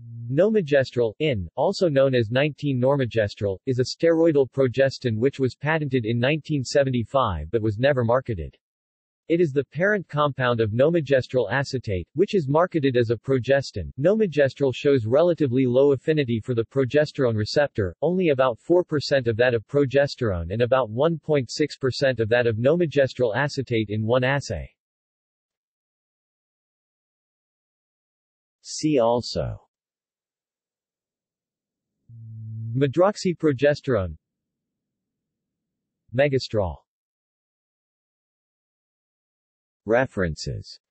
Nomegestrol, also known as 19-Nomegestrol, is a steroidal progestin which was patented in 1975 but was never marketed. It is the parent compound of nomegestrol acetate, which is marketed as a progestin. Nomegestrol shows relatively low affinity for the progesterone receptor, only about 4% of that of progesterone and about 1.6% of that of nomegestrol acetate in one assay. See also: medroxyprogesterone, Megestrol. References